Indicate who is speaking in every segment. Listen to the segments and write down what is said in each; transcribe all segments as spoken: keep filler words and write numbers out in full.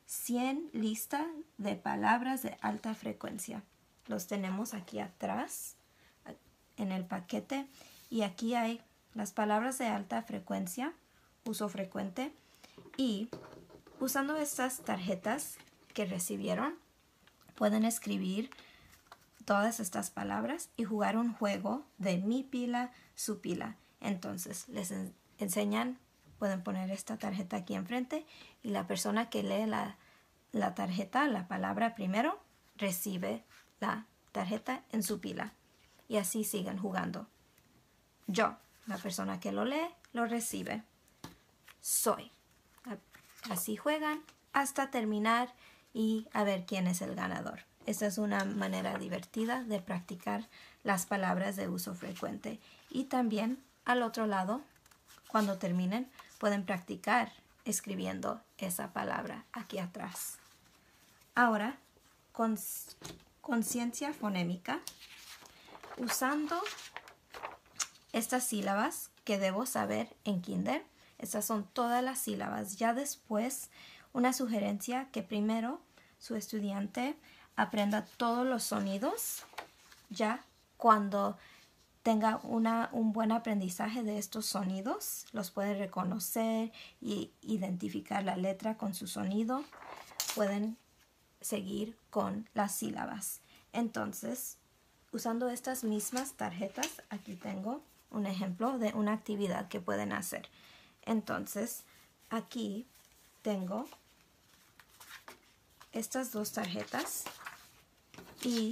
Speaker 1: cien listas de palabras de alta frecuencia. Los tenemos aquí atrás en el paquete y aquí hay las palabras de alta frecuencia, uso frecuente, y usando estas tarjetas que recibieron pueden escribir todas estas palabras y jugar un juego de mi pila, su pila. Entonces les en enseñan, pueden poner esta tarjeta aquí enfrente y la persona que lee la, la tarjeta, la palabra primero, recibe la tarjeta en su pila. Y así siguen jugando. Yo, la persona que lo lee, lo recibe. Soy. Así juegan hasta terminar y a ver quién es el ganador. Esta es una manera divertida de practicar las palabras de uso frecuente. Y también al otro lado, cuando terminen, pueden practicar escribiendo esa palabra aquí atrás. Ahora, con conciencia fonémica, usando estas sílabas que debo saber en kinder. Estas son todas las sílabas. Ya después, una sugerencia que primero su estudiante aprenda todos los sonidos. Ya cuando tenga una, un buen aprendizaje de estos sonidos, los puede reconocer y identificar la letra con su sonido. Pueden seguir con las sílabas. Entonces, usando estas mismas tarjetas, aquí tengo un ejemplo de una actividad que pueden hacer. Entonces, aquí tengo estas dos tarjetas y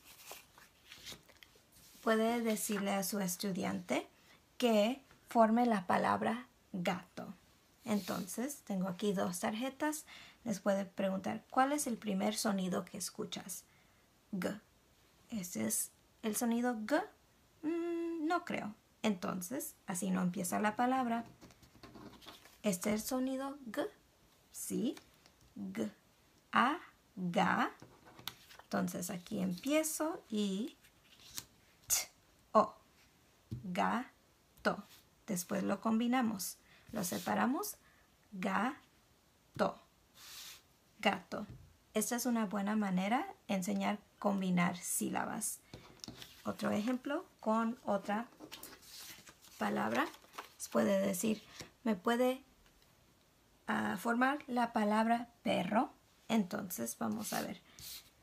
Speaker 1: puede decirle a su estudiante que forme la palabra gato. Entonces, tengo aquí dos tarjetas. Les puede preguntar, ¿cuál es el primer sonido que escuchas? G. ¿Ese es el sonido G? Mm, no creo. Entonces, así no empieza la palabra. ¿Este es el sonido G? Sí. G. A. Ga. Entonces, aquí empiezo y T. O. Gato. Después lo combinamos. Lo separamos. Gato. Gato. Esta es una buena manera de enseñar a combinar sílabas. Otro ejemplo con otra palabra. Puede decir, me puede uh, formar la palabra perro. Entonces, vamos a ver.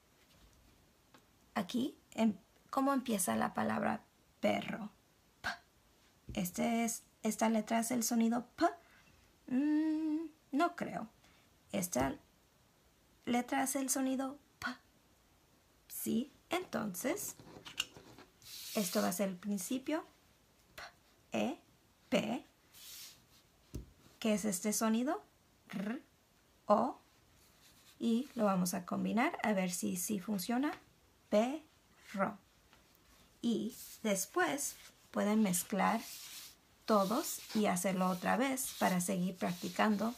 Speaker 1: Aquí, en, ¿cómo empieza la palabra perro? P. Este es, esta letra es el sonido P. Mm, no creo. Esta letra es el sonido P. Sí, entonces, esto va a ser el principio. P, E, P. ¿Qué es este sonido? R, O. Y lo vamos a combinar a ver si, si funciona. Perro. Y después pueden mezclar todos y hacerlo otra vez para seguir practicando.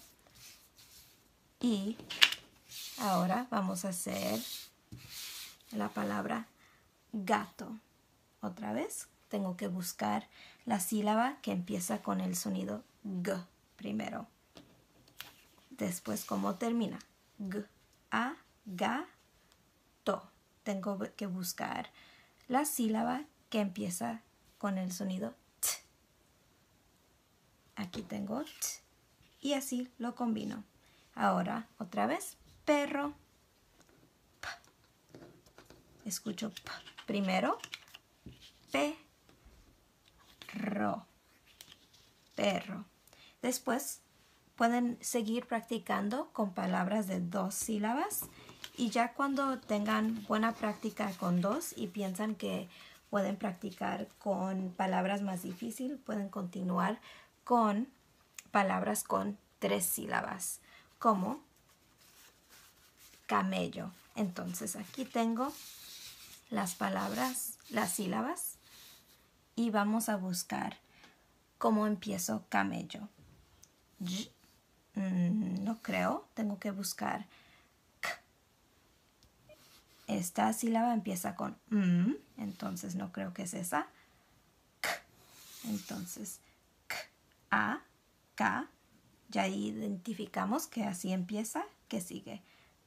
Speaker 1: Y ahora vamos a hacer la palabra gato. Otra vez tengo que buscar la sílaba que empieza con el sonido G primero. Después, ¿cómo termina? G, A, Ga, To. Tengo que buscar la sílaba que empieza con el sonido T. Aquí tengo T. Y así lo combino. Ahora, otra vez, perro. P. Escucho P primero. Perro. Perro. Después pueden seguir practicando con palabras de dos sílabas y ya cuando tengan buena práctica con dos y piensan que pueden practicar con palabras más difíciles, pueden continuar con palabras con tres sílabas, como camello. Entonces aquí tengo las palabras, las sílabas y vamos a buscar cómo empiezo camello. Y, mm, no creo, tengo que buscar K. Esta sílaba empieza con M, entonces no creo que es esa. K. Entonces, K, A, K. Ya identificamos que así empieza. ¿qué sigue?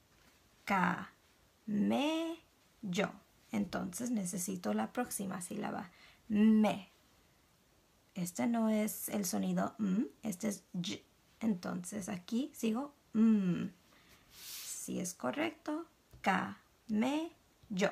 Speaker 1: Camello. Entonces necesito la próxima sílaba. Me. Este no es el sonido m, este es y. Entonces aquí sigo m. Si es correcto, camello.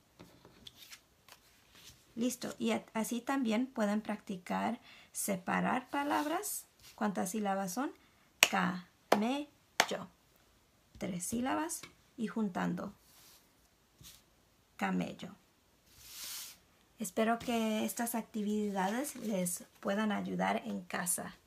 Speaker 1: Listo. Y así también pueden practicar separar palabras. ¿Cuántas sílabas son? Camello. Tres sílabas y juntando. Camello. Espero que estas actividades les puedan ayudar en casa.